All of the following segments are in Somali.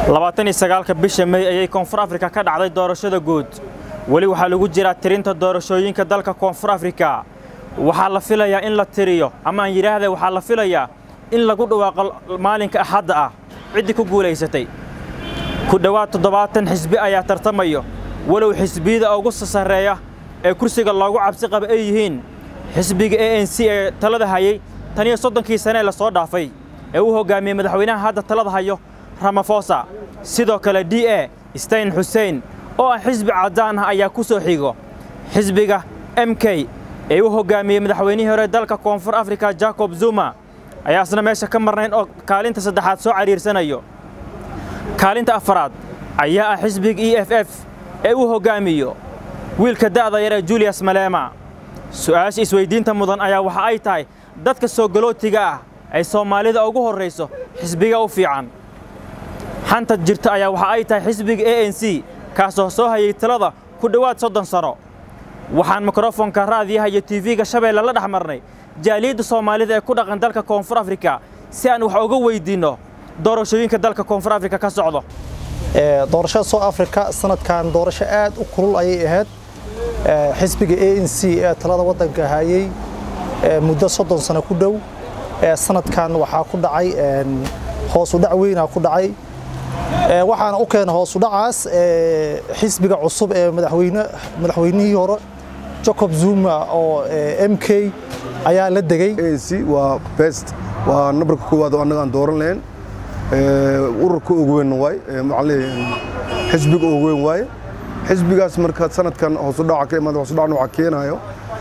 29 bisha May ayay Koonfur Afrika ka dhacday doorashada guud wali waxa lagu jiraa tirinta doorashooyinka dalka Koonfur Afrika waxa la filayaa in la tiriyo ama aan yiraahdo waxa la filayaa in lagu dhawaaqo maalinka Axadda ah cid ku guuleysatay ku dhawaad 70 xisbi ayaa tartamayo walow xisbiyada ugu sasareeya ee kursiga loogu cabsi qaba ay yihiin xisbiga ANC ee talada hayay tan iyo 30 sano la soo dhaafay ee uu hogaamiyay madaxweynaha hadda talada hayo Ramaphosa sidoo kale DA Stein Hussein oo xisbi cadaan ah ayaa ku soo xigo xisbiga MK ee uu hogaamiyay madaxweynihii hore dalka Koonfur Afrika Jacob Zuma ayaa asna meesha ka marnayn oo kaalinta saddexaad soo cariirsanayo kaalinta afraad ayaa xisbiga EFF ee uu hogaamiyo wiilka da'da yar ee Julius Malema su'aasha isweydiinta mudan ayaa waxa ay tahay dadka soo galootiga ah ay Soomaalida ugu horeyso xisbiga u fiican xanta jirta ayaa waxa ay tahay xisbiga ANC kaasoo soo hayay talada ku dhawaad 30 sano waxaan mikrofoonka raadiyaha iyo TV-ga Shabeelle la dhaxmarnay jaaliyada Soomaalida ee ku dhaqan dalka Koonfur Afrika si aan wax uga weydiino doorashooyinka dalka Koonfur Afrika ka socdo doorashada South Africa sanadkan doorasho aad u kulul ayay ahayd xisbiga ANC ee talada wadanka hayay muddo 30 sano ku dhow sanadkan waxa ku dhacay hoos u dhac weyn ku dhacay waxaana u keenay hoos u dhacaas xisbiga cusub ee madaxweynihii hore Jacob Zuma oo MK ayaa la degay ANC waa best waa nabarka koowaad oo anaga aan dooran lahayn ururka ugu weyn way macallin xisbiga ugu weyn way xisbigaas marka sanadkan hoos u dhaca ka imaado hoos u dhacna waxa keenayo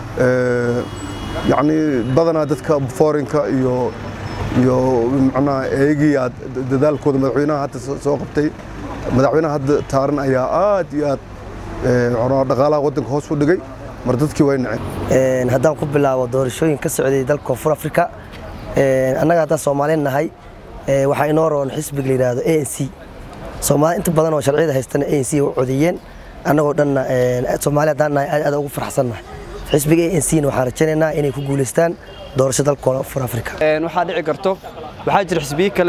يعني بدنا dadka foreign-ka iyo macna eegiya dadaalkooda madaxweynaha hadda soo qabtay madaxweynaha hadda taaran ayaa aad iyo aad dhaqaalaha wadanka hoos u dhigay mar dadkii way naceen haddaan ku bilaabo doorashooyin ka socday dalka Koonfur Afrika annaga hadda Soomaaliyeed nahay waxa inoo roon xisbiga la yiraahdo ANC Soomaali inta badan oo sharciyada haystaan ANC u codiyeen annagoo dhan Soomaaliyeed nahay aad ugu faraxsanahay xisbiga ANC waxaan rajaynaynaa inay ku guuleystaan doorashada dalka Koonfur Afrika waxa dhici karto waxa jira xisbiyo kale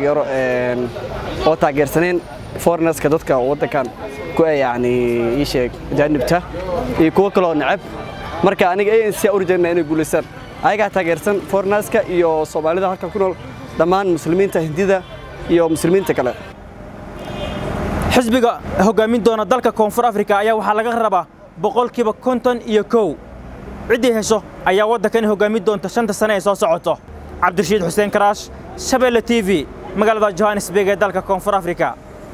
oo taageersaneen foreigners-ka dadka wadankan ku yaani ii sheeg janibta iyo kuwa kale oo nacab marka aniga ANC u rajaynaa inay guuleystaan ayaga taageersan foreigners-ka iyo Soomaalida halka ku nool dhammaan muslimiinta Hindida iyo muslimiinta kale xisbiga hogaamin doona dalka Koonfur Afrika ayaa waxa laga rabaa boqolkiiba 51 cidii hesho ayaa wadankan hogaamin doonta 5 sano ee soo socoto Cabdirashiid Xuseen Karaash Shabeelle TV magaalada Johannesburg ee dalka Koonfur Afrika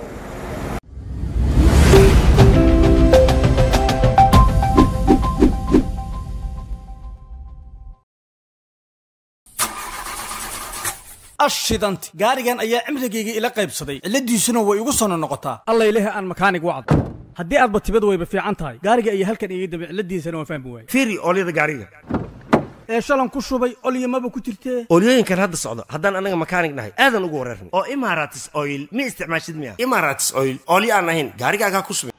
ashidanti gaarigan ayaa cimrigeyga ila qaybsaday ciladiisuna way igu soo noqotaa alla ilaahay aan makaanig wacd haddii aad batibad wayba fiican tahay gaariga ayaa halkan iga daba ciladiisana waan fahmi waayay fiiri ooliyada gaariga shalan ku shubay oliyamaba ku jirtee oliyooyinkan hadda socdo haddaan anaga makaanig nahay aadan ugu wareerna oo Emirates Oil ma isticmaashid miya Emirates Oil oli aan ahayn gaarigaaga ku shubay